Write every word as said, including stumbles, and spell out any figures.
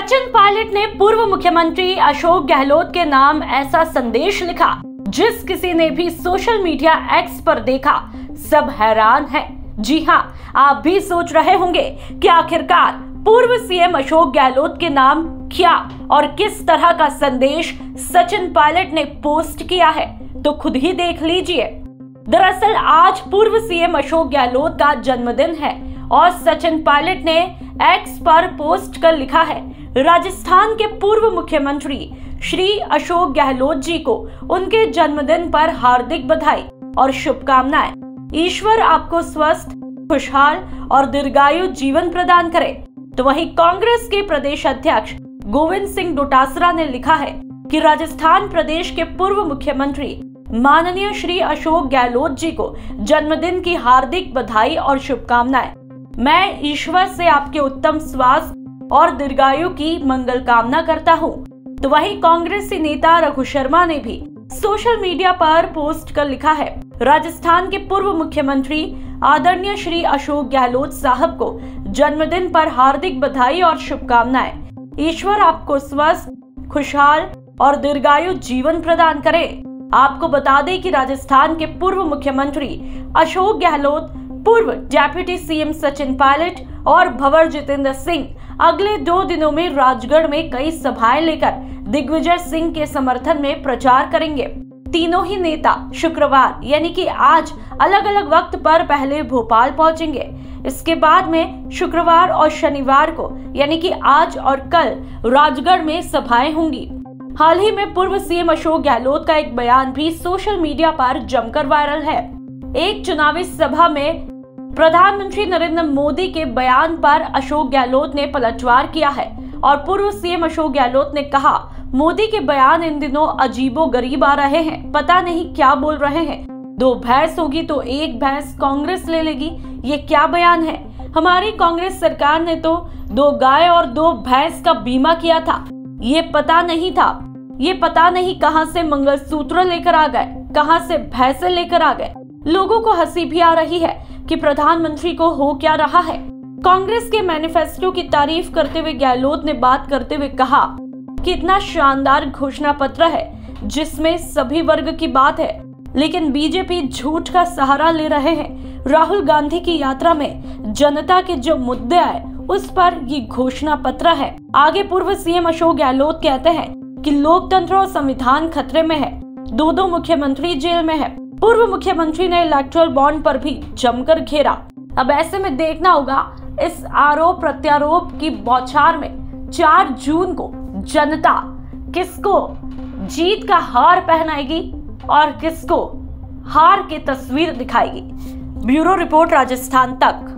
Sachin pilot ने पूर्व मुख्यमंत्री अशोक गहलोत के नाम ऐसा संदेश लिखा जिस किसी ने भी सोशल मीडिया एक्स पर देखा सब हैरान हैं। जी हां, आप भी सोच रहे होंगे कि आखिरकार पूर्व सीएम अशोक गहलोत के नाम क्या और किस तरह का संदेश सचिन पायलट ने पोस्ट किया है, तो खुद ही देख लीजिए। दरअसल आज पूर्व सीएम अशोक गहलोत का जन्मदिन है और सचिन पायलट ने एक्स पर पोस्ट कर लिखा है, राजस्थान के पूर्व मुख्यमंत्री श्री अशोक गहलोत जी को उनके जन्मदिन पर हार्दिक बधाई और शुभकामनाएं। ईश्वर आपको स्वस्थ, खुशहाल और दीर्घायु जीवन प्रदान करे। तो वहीं कांग्रेस के प्रदेश अध्यक्ष गोविंद सिंह डोटासरा ने लिखा है कि राजस्थान प्रदेश के पूर्व मुख्यमंत्री माननीय श्री अशोक गहलोत जी को जन्मदिन की हार्दिक बधाई और शुभकामनाएं। मैं ईश्वर से आपके उत्तम स्वास्थ्य और दीर्घायु की मंगल कामना करता हूं। तो वहीं कांग्रेसी नेता रघु शर्मा ने भी सोशल मीडिया पर पोस्ट कर लिखा है, राजस्थान के पूर्व मुख्यमंत्री आदरणीय श्री अशोक गहलोत साहब को जन्मदिन पर हार्दिक बधाई और शुभकामनाएं। ईश्वर आपको स्वस्थ, खुशहाल और दीर्घायु जीवन प्रदान करे। आपको बता दें कि राजस्थान के पूर्व मुख्यमंत्री अशोक गहलोत, पूर्व डेप्यूटी सीएम सचिन पायलट और भंवर जितेंद्र सिंह अगले दो दिनों में राजगढ़ में कई सभाएं लेकर दिग्विजय सिंह के समर्थन में प्रचार करेंगे। तीनों ही नेता शुक्रवार यानी कि आज अलग अलग वक्त पर पहले भोपाल पहुंचेंगे। इसके बाद में शुक्रवार और शनिवार को यानी कि आज और कल राजगढ़ में सभाएं होंगी। हाल ही में पूर्व सीएम अशोक गहलोत का एक बयान भी सोशल मीडिया पर जमकर वायरल है। एक चुनावी सभा में प्रधानमंत्री नरेंद्र मोदी के बयान पर अशोक गहलोत ने पलटवार किया है और पूर्व सीएम अशोक गहलोत ने कहा, मोदी के बयान इन दिनों अजीबोगरीब आ रहे हैं, पता नहीं क्या बोल रहे हैं। दो भैंस होगी तो एक भैंस कांग्रेस ले लेगी, ये क्या बयान है? हमारी कांग्रेस सरकार ने तो दो गाय और दो भैंस का बीमा किया था, ये पता नहीं था। ये पता नहीं कहां से मंगलसूत्र लेकर आ गए, कहां से भैंसे लेकर आ गए। लोगों को हंसी भी आ रही है कि प्रधानमंत्री को हो क्या रहा है। कांग्रेस के मैनिफेस्टो की तारीफ करते हुए गहलोत ने बात करते हुए कहा कि इतना शानदार घोषणा पत्र है जिसमें सभी वर्ग की बात है, लेकिन बीजेपी झूठ का सहारा ले रहे हैं। राहुल गांधी की यात्रा में जनता के जो मुद्दे आए उस पर ये घोषणा पत्र है। आगे पूर्व सीएम अशोक गहलोत कहते हैं कि लोकतंत्र और संविधान खतरे में है, दो दो मुख्यमंत्री जेल में है। पूर्व मुख्यमंत्री ने इलेक्टोरल बॉन्ड पर भी जमकर घेरा। अब ऐसे में देखना होगा इस आरोप प्रत्यारोप की बौछार में चार जून को जनता किसको जीत का हार पहनाएगी और किसको हार की तस्वीर दिखाएगी। ब्यूरो रिपोर्ट, राजस्थान तक।